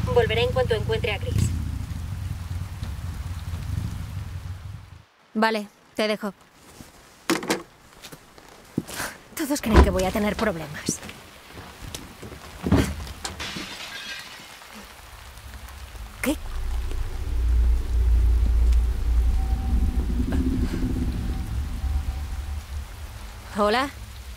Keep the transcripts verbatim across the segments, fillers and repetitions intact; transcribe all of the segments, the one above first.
Volveré en cuanto encuentre a Chris. Vale, te dejo. Todos creen que voy a tener problemas. ¿Qué? ¿Hola?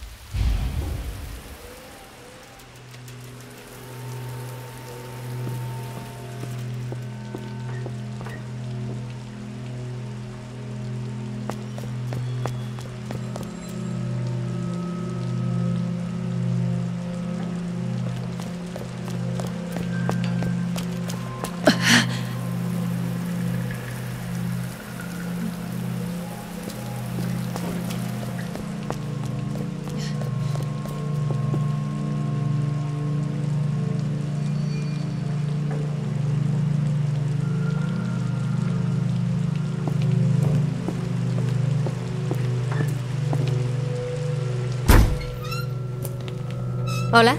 ¿Hola?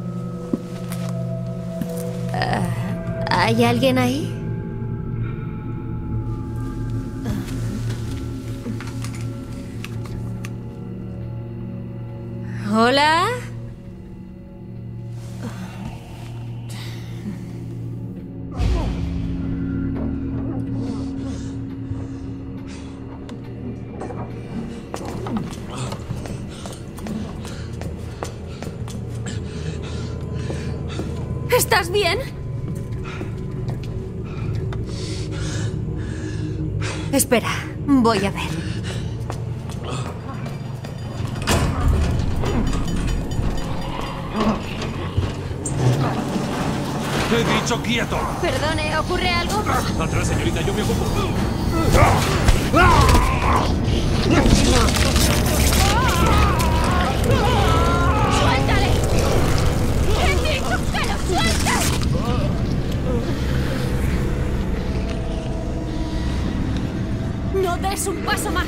Uh, ¿Hay alguien ahí? ¿Hola? ¿Estás bien? Espera, voy a ver. He dicho quieto. Perdone, ¿ocurre algo? Atrás, señorita, yo me ocupo. ¡Suéltale! ¡He dicho que lo sueltes! ¡No des un paso más!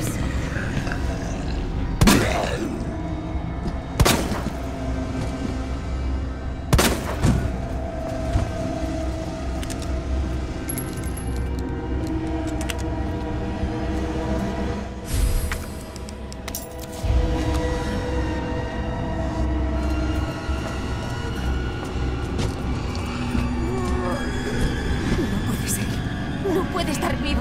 Puede estar vivo.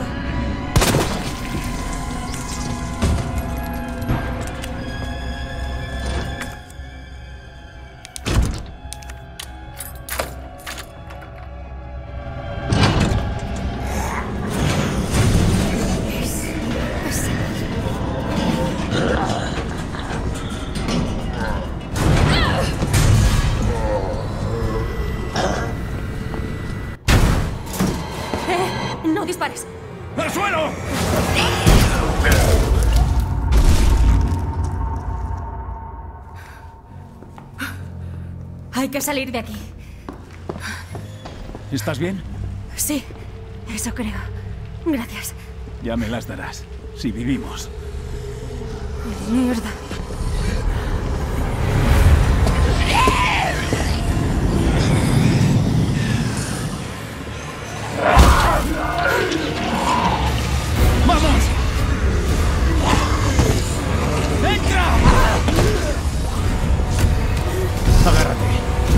¡No dispares! ¡Al suelo! Hay que salir de aquí. ¿Estás bien? Sí, eso creo. Gracias. Ya me las darás, si vivimos. Mierda. ¡Vamos! ¡Entra! Agárrate.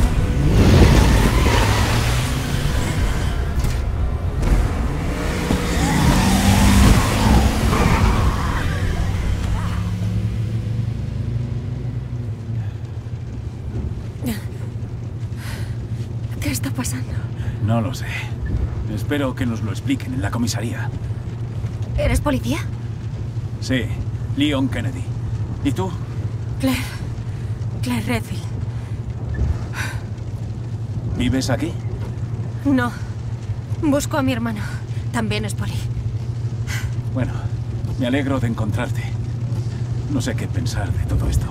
¿Qué está pasando? No lo sé. Espero que nos lo expliquen en la comisaría. ¿Eres policía? Sí, Leon Kennedy. ¿Y tú? Claire. Claire Redfield. ¿Vives aquí? No. Busco a mi hermano. También es poli. Bueno, me alegro de encontrarte. No sé qué pensar de todo esto.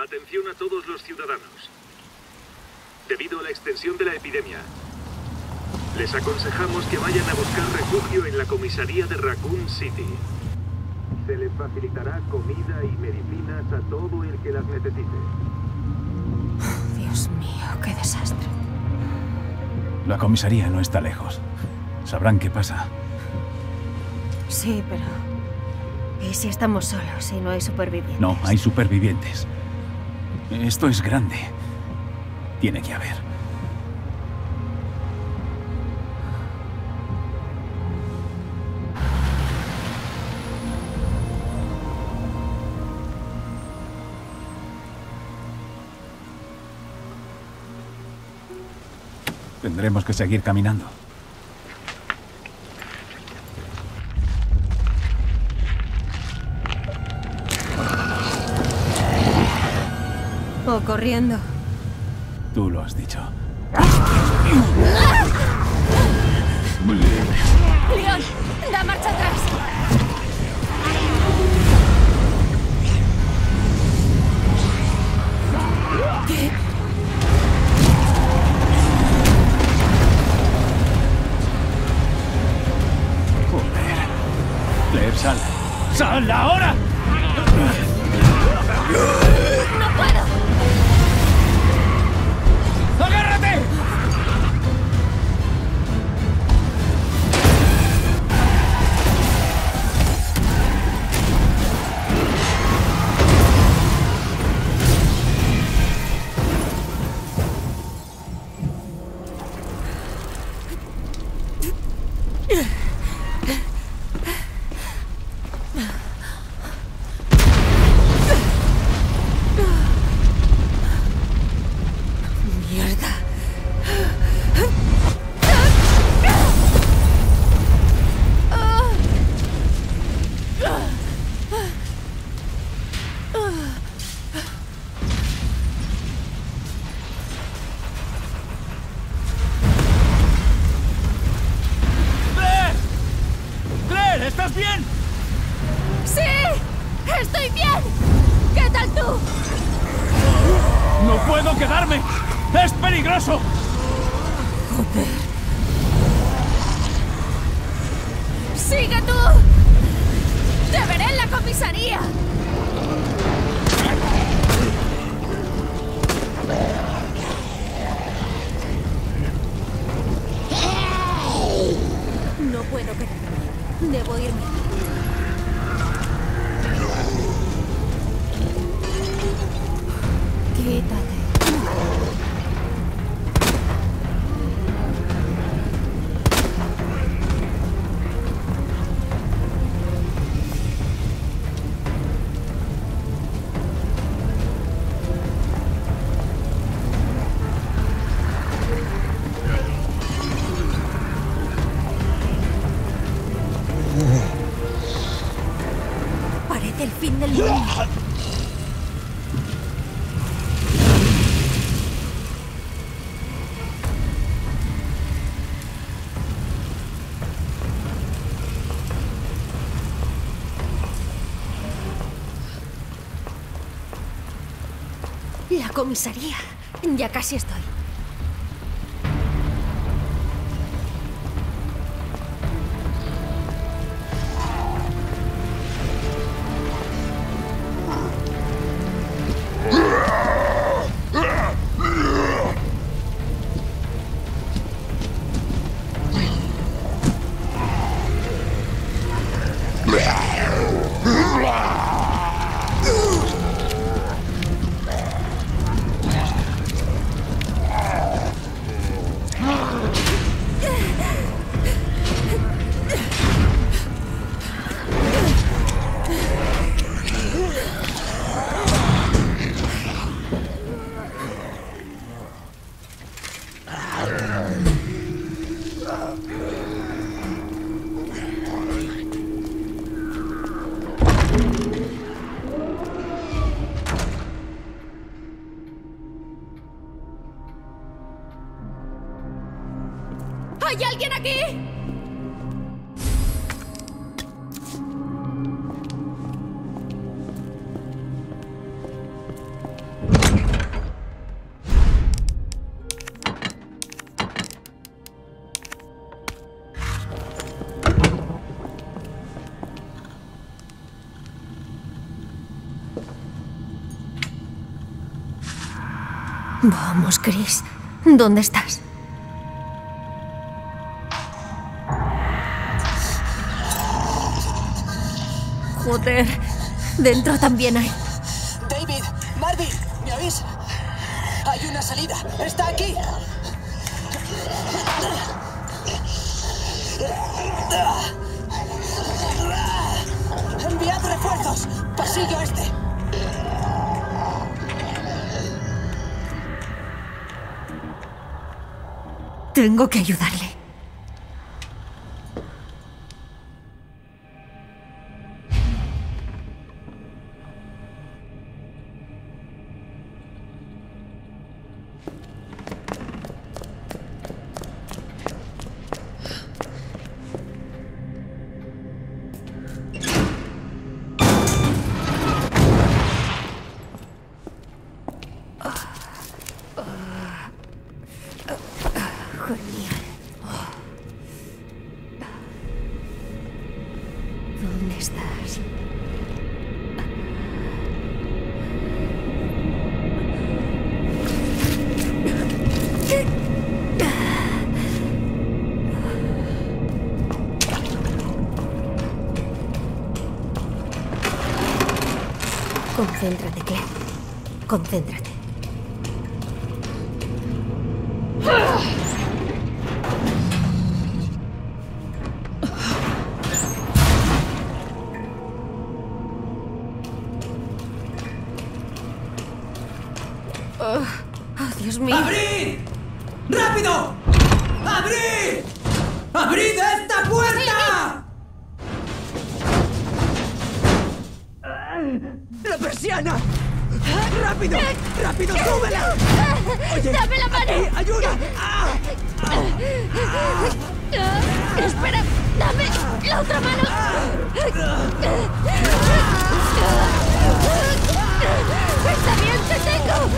Atención a todos los ciudadanos. Debido a la extensión de la epidemia, les aconsejamos que vayan a buscar refugio en la comisaría de Raccoon City. Se les facilitará comida y medicinas a todo el que las necesite. Dios mío, qué desastre. La comisaría no está lejos. Sabrán qué pasa. Sí, pero... ¿y si estamos solos y no hay supervivientes? No, hay supervivientes. Esto es grande. Tiene que haber. Tendremos que seguir caminando. O corriendo. Tú lo has dicho. ¡Leon! ¡Da marcha atrás! ¿Qué? Joder. Claire, sal. ¡Sal ahora! ¡No puedo! ¡Agárrate! ¿Estás bien? ¡Sí! ¡Estoy bien! ¿Qué tal tú? ¡No puedo quedarme! ¡Es peligroso! Joder. ¡Sigue tú! ¡Te veré en la comisaría! No puedo quedarme. Debo irme. Quítate. Parece el fin del mundo. La comisaría. Ya casi estoy. ¿Hay alguien aquí? Vamos, Chris. ¿Dónde estás? Joder. Dentro también hay... David, Marvin, ¿me oís? Hay una salida. ¡Está aquí! ¡Enviad refuerzos! ¡Pasillo este! Tengo que ayudarle. ¿Dónde estás? Concéntrate, Claire. Concéntrate. Oh, oh, Dios mío. ¡Abrid! ¡Rápido! ¡Abrid! ¡Abrid esta puerta! ¡La persiana! ¡Rápido! ¡Rápido, súbela! Oye, ¡Dame la mano! aquí, ¡ayuda! ¡Ah! Espera, dame la otra mano. Está bien, te tengo.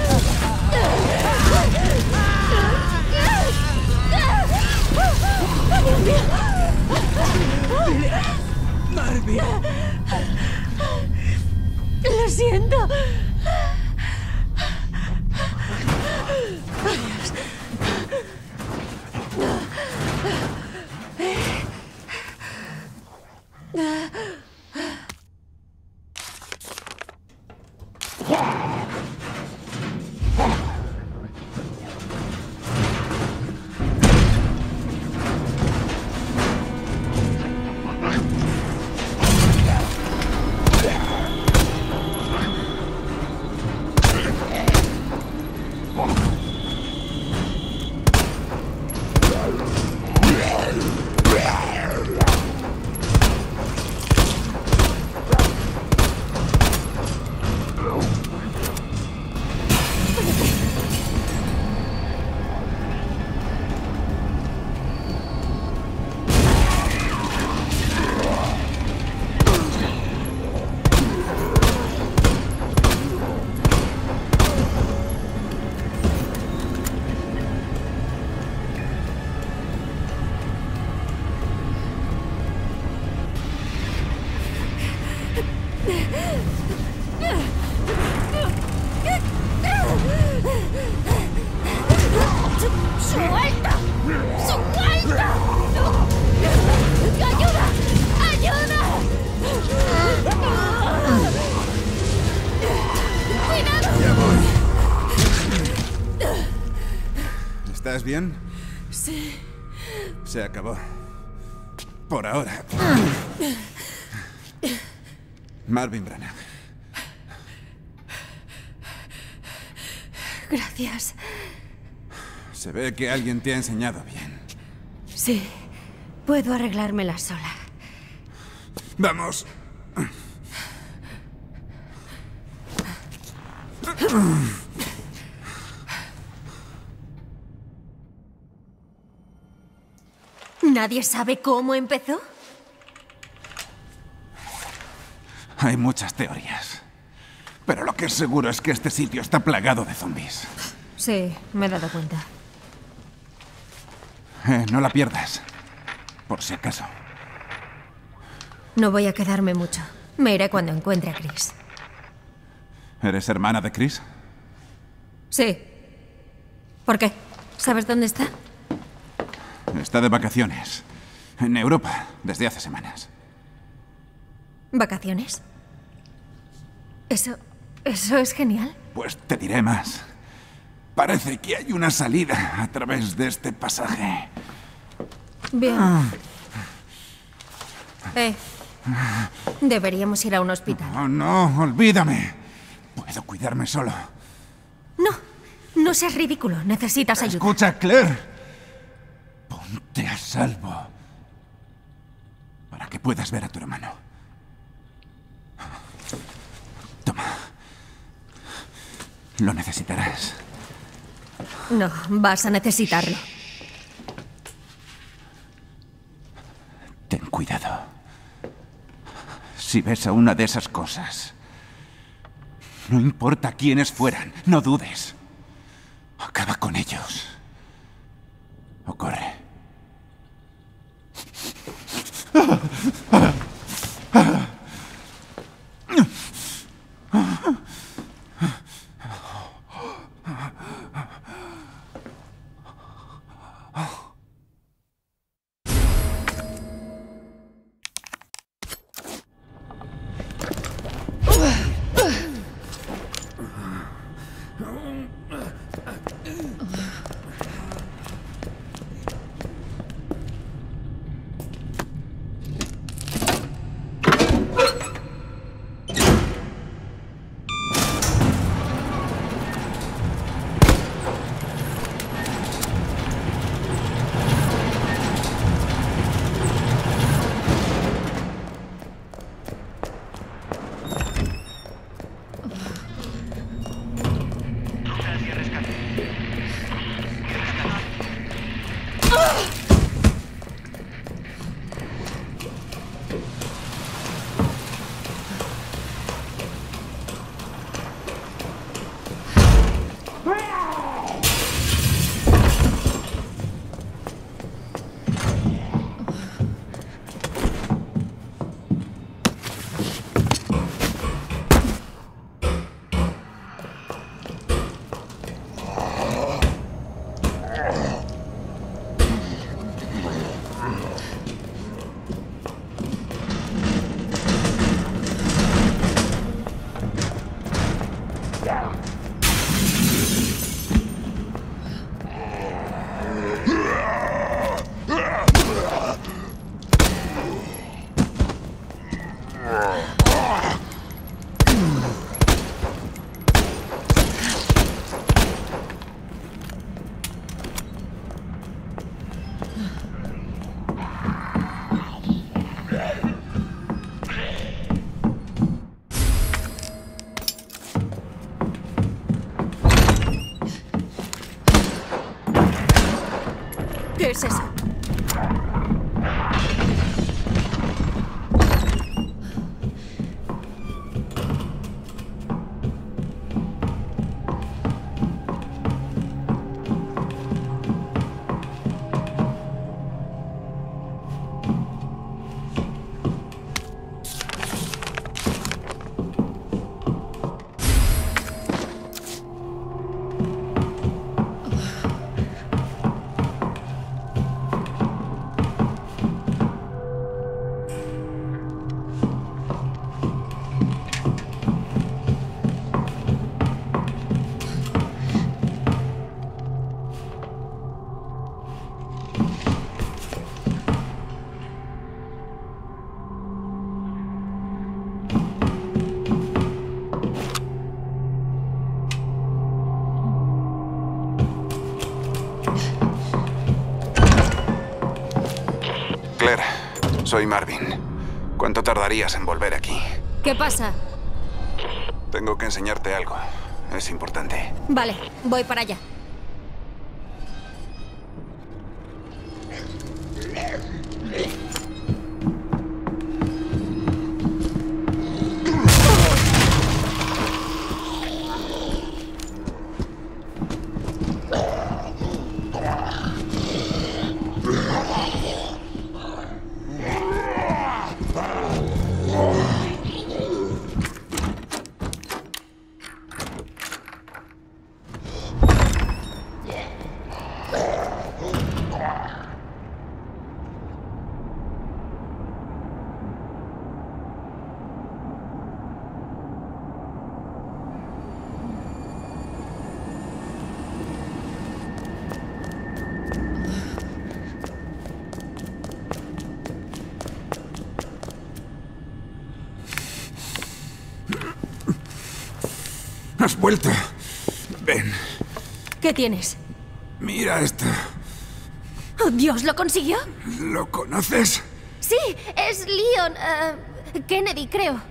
Dios mío. Marvin. Lo siento. ¡Suelta! ¡Suelta! ¡Ayuda! ¡Ayuda! ¡Cuidado! Ya voy. ¿Estás bien? Sí. Se acabó. Por ahora. Marvin Branagh. Gracias. Se ve que alguien te ha enseñado bien. Sí. Puedo arreglármela sola. ¡Vamos! ¿Nadie sabe cómo empezó? Hay muchas teorías. Pero lo que es seguro es que este sitio está plagado de zombies. Sí, me he dado cuenta. Eh, no la pierdas. Por si acaso. No voy a quedarme mucho. Me iré cuando encuentre a Chris. ¿Eres hermana de Chris? Sí. ¿Por qué? ¿Sabes dónde está? Está de vacaciones. En Europa, desde hace semanas. ¿Vacaciones? Eso... eso es genial. Pues te diré más. Parece que hay una salida a través de este pasaje. Bien. Eh, deberíamos ir a un hospital. Oh, no, olvídame. Puedo cuidarme solo. No, no seas ridículo. Necesitas ayuda. Escucha, Claire. Ponte a salvo. Para que puedas ver a tu hermano. Toma. Lo necesitarás. No, vas a necesitarlo. Ten cuidado. Si ves a una de esas cosas, no importa quiénes fueran, no dudes. Acaba con ellos. O corre. ¿Qué es eso? Claire, soy Marvin. ¿Cuánto tardarías en volver aquí? ¿Qué pasa? Tengo que enseñarte algo. Es importante. Vale, voy para allá. Has vuelto. Ven. ¿Qué tienes? Mira esto. ¡Oh, Dios! ¿Lo consiguió? ¿Lo conoces? Sí, es Leon. eh, Kennedy, creo.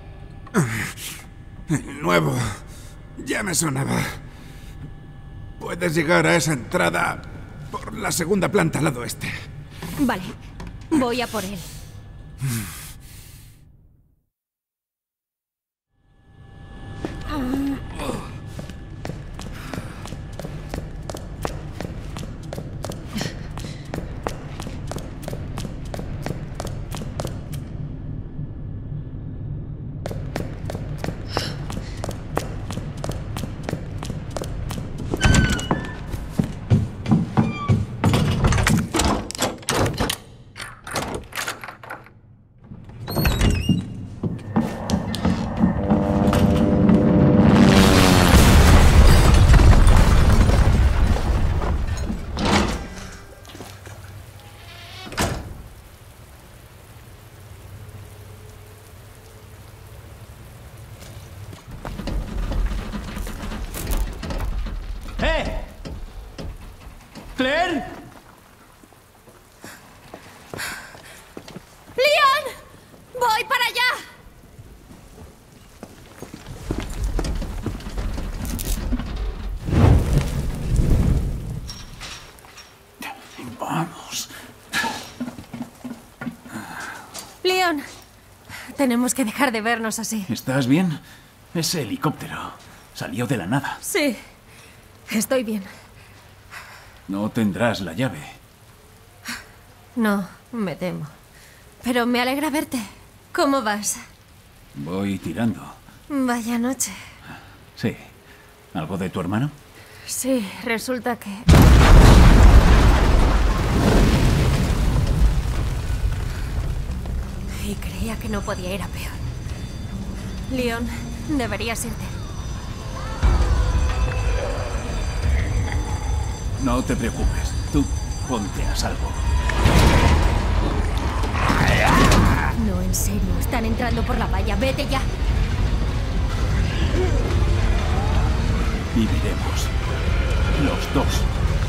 El nuevo. Ya me sonaba. Puedes llegar a esa entrada por la segunda planta al lado oeste. Vale, voy a por él. ¡Eh! ¡Claire! ¡Leon! ¡Voy para allá! Vamos. Leon, tenemos que dejar de vernos así. ¿Estás bien? Ese helicóptero salió de la nada. Sí, estoy bien. No tendrás la llave. No, me temo. Pero me alegra verte. ¿Cómo vas? Voy tirando. Vaya noche. Sí. ¿Algo de tu hermano? Sí, resulta que... Y creía que no podía ir a peor. Leon, deberías irte. No te preocupes. Tú ponte a salvo. No, en serio, están entrando por la valla. Vete ya. Viviremos. Los dos.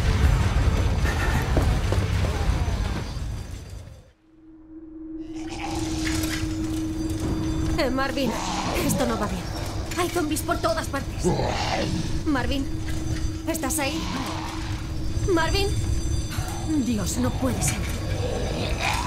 Eh, Marvin, esto no va bien. Hay zombies por todas partes. Marvin, ¿estás ahí? Marvin. Dios, no puede ser.